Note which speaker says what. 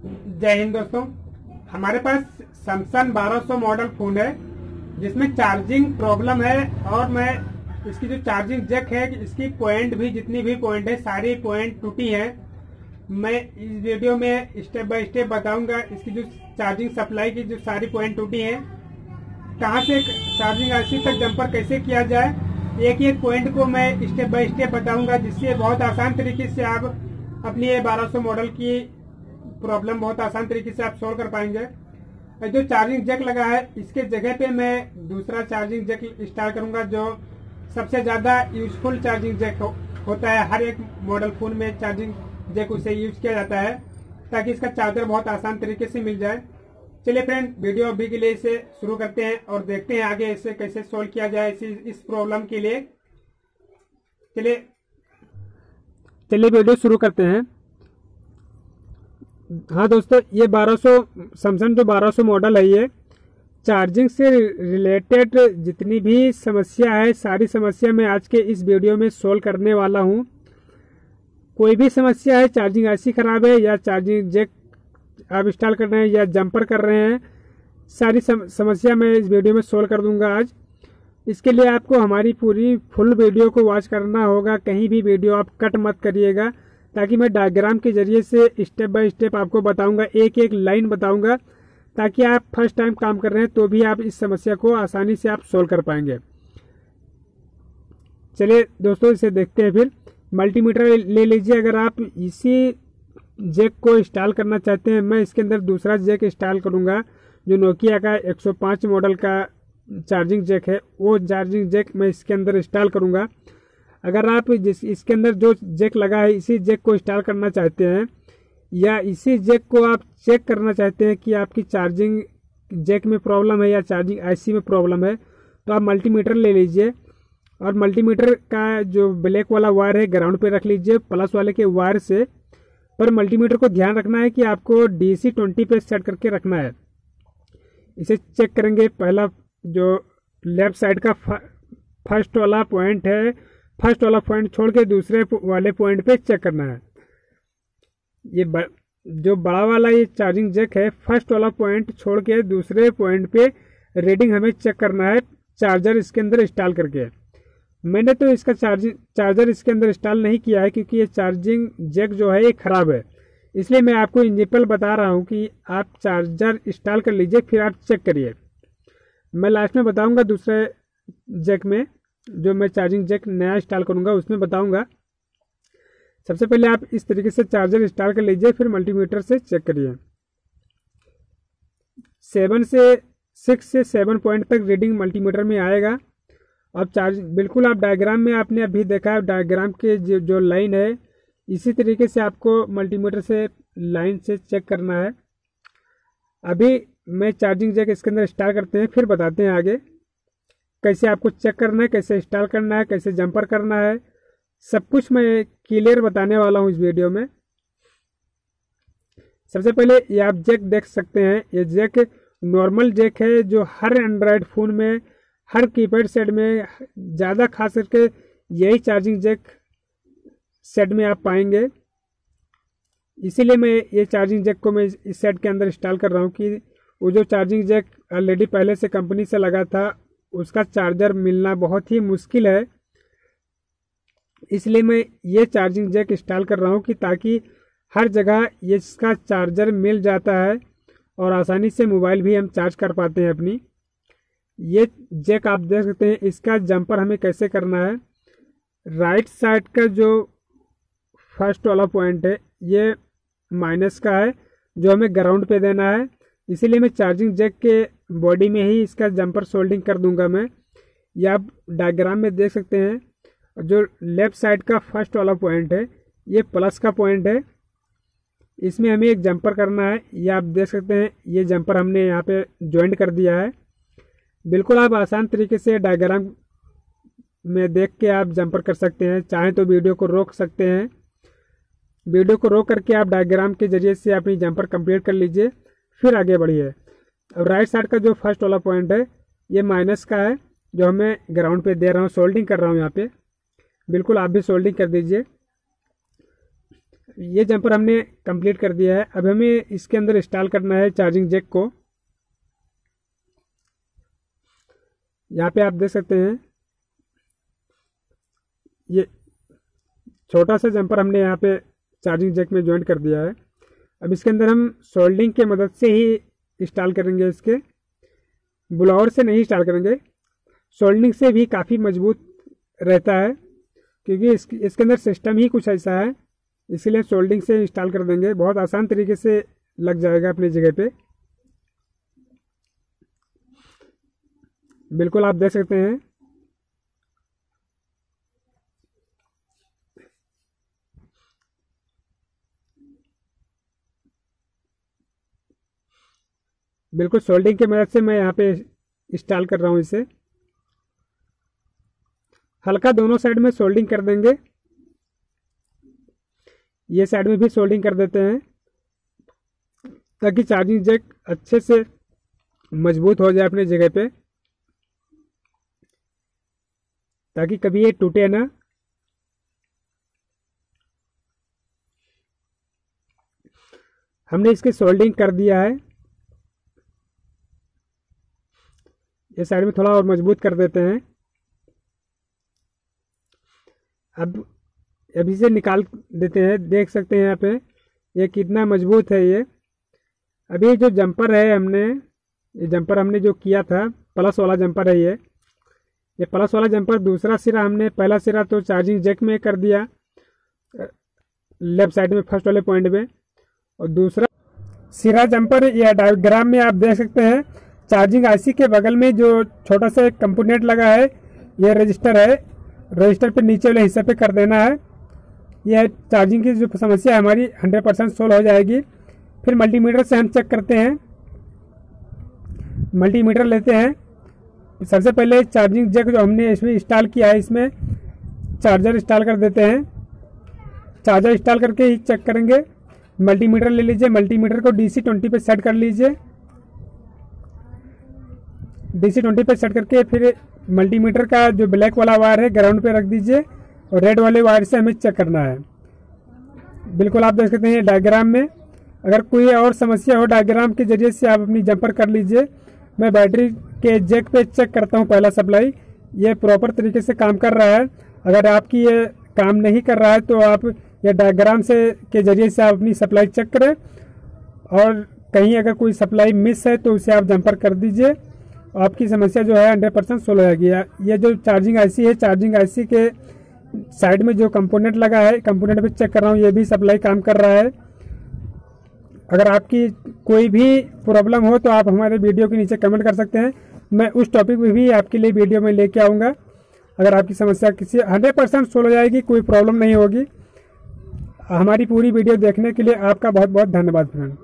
Speaker 1: जय हिंद दोस्तों। हमारे पास सैमसंग 1200 मॉडल फोन है जिसमें चार्जिंग प्रॉब्लम है और मैं इसकी जो चार्जिंग जैक है इसकी पॉइंट भी जितनी भी पॉइंट है सारी पॉइंट टूटी है। मैं इस वीडियो में स्टेप बाय स्टेप बताऊंगा इसकी जो चार्जिंग सप्लाई की जो सारी पॉइंट टूटी है, कहां से चार्जिंग आईसी तक जंपर कैसे किया जाए, एक एक पॉइंट को मैं स्टेप बाय स्टेप बताऊंगा, जिससे बहुत आसान तरीके से आप अपनी ये 1200 मॉडल की प्रॉब्लम बहुत आसान तरीके से आप सोल्व कर पाएंगे। जो चार्जिंग जैक लगा है इसके जगह पे मैं दूसरा चार्जिंग जैक इंस्टॉल करूंगा जो सबसे ज्यादा यूजफुल चार्जिंग जैक होता है। हर एक मॉडल फोन में चार्जिंग जैक उसे यूज किया जाता है ताकि इसका चार्जर बहुत आसान तरीके से मिल जाए। चलिए फ्रेंड, वीडियो अभी के लिए इसे शुरू करते हैं और देखते हैं आगे इसे कैसे सोल्व किया जाए इस प्रॉब्लम के लिए। चलिए वीडियो शुरू करते हैं। हाँ दोस्तों, ये 1200 सैमसंग जो 1200 मॉडल है, ये चार्जिंग से रिलेटेड जितनी भी समस्या है सारी समस्या मैं आज के इस वीडियो में सोल्व करने वाला हूँ। कोई भी समस्या है, चार्जिंग आईसी खराब है या चार्जिंग जैक आप इंस्टॉल कर रहे हैं या जंपर कर रहे हैं, सारी समस्या मैं इस वीडियो में सोल्व कर दूंगा आज। इसके लिए आपको हमारी पूरी फुल वीडियो को वॉच करना होगा, कहीं भी वीडियो आप कट मत करिएगा, ताकि मैं डायग्राम के जरिए से स्टेप बाय स्टेप आपको बताऊंगा, एक एक लाइन बताऊंगा, ताकि आप फर्स्ट टाइम काम कर रहे हैं तो भी आप इस समस्या को आसानी से आप सोल्व कर पाएंगे। चलिए दोस्तों, इसे देखते हैं। फिर मल्टीमीटर ले लीजिए। अगर आप इसी जैक को इंस्टॉल करना चाहते हैं, मैं इसके अंदर दूसरा जैक इंस्टॉल करूंगा जो नोकिया का 105 मॉडल का चार्जिंग जैक है, वो चार्जिंग जैक मैं इसके अंदर इंस्टॉल करूंगा। अगर आप इसके अंदर जो जैक लगा है इसी जैक को इंस्टॉल करना चाहते हैं या इसी जैक को आप चेक करना चाहते हैं कि आपकी चार्जिंग जैक में प्रॉब्लम है या चार्जिंग आईसी में प्रॉब्लम है, तो आप मल्टीमीटर ले लीजिए और मल्टीमीटर का जो ब्लैक वाला वायर है ग्राउंड पे रख लीजिए प्लस वाले के वायर से। पर मल्टीमीटर को ध्यान रखना है कि आपको DC 20 पे सेट करके रखना है। इसे चेक करेंगे। पहला जो लेफ्ट साइड का फर्स्ट वाला पॉइंट है, फर्स्ट वाला पॉइंट छोड़ के दूसरे वाले पॉइंट पे चेक करना है। ये जो बड़ा वाला ये चार्जिंग जैक है, फर्स्ट वाला पॉइंट छोड़ के दूसरे पॉइंट पे रीडिंग हमें चेक करना है चार्जर इसके अंदर इंस्टॉल करके। मैंने तो इसका चार्जर इसके अंदर इंस्टॉल नहीं किया है क्योंकि ये चार्जिंग जैक जो है ये खराब है, इसलिए मैं आपको एग्जांपल बता रहा हूँ कि आप चार्जर इंस्टॉल कर लीजिए फिर आप चेक करिए। मैं लास्ट में बताऊंगा दूसरे जैक में जो मैं चार्जिंग जैक नया इंस्टॉल करूंगा उसमें बताऊंगा। सबसे पहले आप इस तरीके से चार्जर इंस्टॉल कर लीजिए, फिर मल्टीमीटर से चेक करिए। 6 से 7 पॉइंट तक रीडिंग मल्टीमीटर में आएगा। अब चार्ज बिल्कुल आप डायग्राम में आपने अभी देखा है, डायग्राम के जो लाइन है इसी तरीके से आपको मल्टीमीटर से लाइन से चेक करना है। अभी मैं चार्जिंग जैक इसके अंदर इंस्टॉल करते हैं, फिर बताते हैं आगे कैसे आपको चेक करना है, कैसे इंस्टॉल करना है, कैसे जंपर करना है, सब कुछ मैं क्लियर बताने वाला हूँ इस वीडियो में। सबसे पहले ये आप जैक देख सकते हैं, ये जैक नॉर्मल जैक है जो हर एंड्रॉयड फ़ोन में, हर कीपैड सेट में, ज़्यादा खास करके यही चार्जिंग जैक सेट में आप पाएंगे। इसीलिए मैं ये चार्जिंग जैक को मैं इस सेट के अंदर इंस्टॉल कर रहा हूँ कि वो जो चार्जिंग जैक ऑलरेडी पहले से कंपनी से लगा था उसका चार्जर मिलना बहुत ही मुश्किल है। इसलिए मैं ये चार्जिंग जैक इंस्टॉल कर रहा हूँ कि ताकि हर जगह ये इसका चार्जर मिल जाता है और आसानी से मोबाइल भी हम चार्ज कर पाते हैं अपनी। ये जैक आप देख सकते हैं, इसका जंपर हमें कैसे करना है। राइट साइड का जो फर्स्ट वाला पॉइंट है ये माइनस का है जो हमें ग्राउंड पे देना है, इसीलिए मैं चार्जिंग जैक के बॉडी में ही इसका जंपर सोल्डिंग कर दूंगा मैं। ये आप डायग्राम में देख सकते हैं। जो लेफ्ट साइड का फर्स्ट वाला पॉइंट है ये प्लस का पॉइंट है, इसमें हमें एक जंपर करना है। ये आप देख सकते हैं, ये जंपर हमने यहाँ पे ज्वाइंट कर दिया है। बिल्कुल आप आसान तरीके से डायग्राम में देख के आप जंपर कर सकते हैं, चाहे तो वीडियो को रोक सकते हैं। वीडियो को रोक करके आप डायग्राम के जरिए से अपनी जंपर कंप्लीट कर लीजिए, फिर आगे बढ़िए। अब राइट साइड का जो फर्स्ट वाला पॉइंट है ये माइनस का है जो हमें ग्राउंड पे दे रहा हूँ, सोल्डिंग कर रहा हूँ यहाँ पे। बिल्कुल आप भी सोल्डिंग कर दीजिए। ये जंपर हमने कंप्लीट कर दिया है। अब हमें इसके अंदर इंस्टॉल करना है चार्जिंग जैक को। यहाँ पे आप देख सकते हैं ये छोटा सा जंपर हमने यहाँ पे चार्जिंग जैक में ज्वाइन कर दिया है। अब इसके अंदर हम सोल्डिंग के मदद से ही इंस्टॉल करेंगे, इसके ब्लोअर से नहीं इंस्टॉल करेंगे। सोल्डिंग से भी काफ़ी मजबूत रहता है, क्योंकि इसके अंदर सिस्टम ही कुछ ऐसा है, इसलिए सोल्डिंग से इंस्टॉल कर देंगे। बहुत आसान तरीके से लग जाएगा अपनी जगह पे। बिल्कुल आप देख सकते हैं बिल्कुल सोल्डिंग की मदद से मैं यहाँ पे इंस्टॉल कर रहा हूँ इसे। हल्का दोनों साइड में सोल्डिंग कर देंगे, ये साइड में भी सोल्डिंग कर देते हैं ताकि चार्जिंग जैक अच्छे से मजबूत हो जाए अपनी जगह पे, ताकि कभी ये टूटे ना। हमने इसकी सोल्डिंग कर दिया है, ये साइड में थोड़ा और मजबूत कर देते हैं। अब इसे निकाल देते हैं। देख सकते हैं यहाँ पे ये कितना मजबूत है ये। अभी जो जंपर है ये जंपर हमने जो किया था प्लस वाला जंपर है ये प्लस वाला जंपर। दूसरा सिरा हमने पहला सिरा तो चार्जिंग जैक में कर दिया लेफ्ट साइड में फर्स्ट वाले पॉइंट में, और दूसरा सिरा जंपर या डायग्राम में आप देख सकते हैं चार्जिंग आईसी के बगल में जो छोटा सा एक कंपोनेंट लगा है, ये रजिस्टर है। रजिस्टर पे नीचे वाले हिस्से पे कर देना है। यह चार्जिंग की जो समस्या है हमारी 100% सोल्व हो जाएगी। फिर मल्टीमीटर से हम चेक करते हैं। मल्टीमीटर लेते हैं। सबसे पहले चार्जिंग जैक जो हमने इसमें इंस्टॉल किया है, इसमें चार्जर इंस्टॉल कर देते हैं। चार्जर इंस्टॉल करके ही चेक करेंगे। मल्टीमीटर ले लीजिए, मल्टीमीटर को DC 20 पे सेट कर लीजिए। DC 20 पे सेट करके फिर मल्टीमीटर का जो ब्लैक वाला वायर है ग्राउंड पे रख दीजिए, और रेड वाले वायर से हमें चेक करना है। बिल्कुल आप देख सकते हैं डायग्राम में। अगर कोई और समस्या हो डायग्राम के जरिए से आप अपनी जंपर कर लीजिए। मैं बैटरी के जैक पे चेक करता हूँ पहला सप्लाई, ये प्रॉपर तरीके से काम कर रहा है। अगर आपकी ये काम नहीं कर रहा है तो आप ये डायग्राम से के जरिए से आप अपनी सप्लाई चेक करें, और कहीं अगर कोई सप्लाई मिस है तो उसे आप जंपर कर दीजिए। आपकी समस्या जो है 100% सोल्व हो जाएगी। ये जो चार्जिंग आईसी है, चार्जिंग आईसी के साइड में जो कंपोनेंट लगा है, कंपोनेंट पे चेक कर रहा हूँ, ये भी सप्लाई काम कर रहा है। अगर आपकी कोई भी प्रॉब्लम हो तो आप हमारे वीडियो के नीचे कमेंट कर सकते हैं। मैं उस टॉपिक में भी आपके लिए वीडियो में लेके आऊँगा। अगर आपकी समस्या किसी 100% सोल्व हो जाएगी, कोई प्रॉब्लम नहीं होगी। हमारी पूरी वीडियो देखने के लिए आपका बहुत बहुत धन्यवाद फ्रेंड।